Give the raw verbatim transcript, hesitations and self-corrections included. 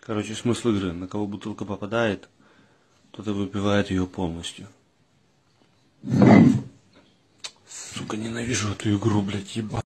Короче, смысл игры. На кого бутылка попадает, тот и выпивает ее полностью. Сука, ненавижу эту игру, блядь, ебать.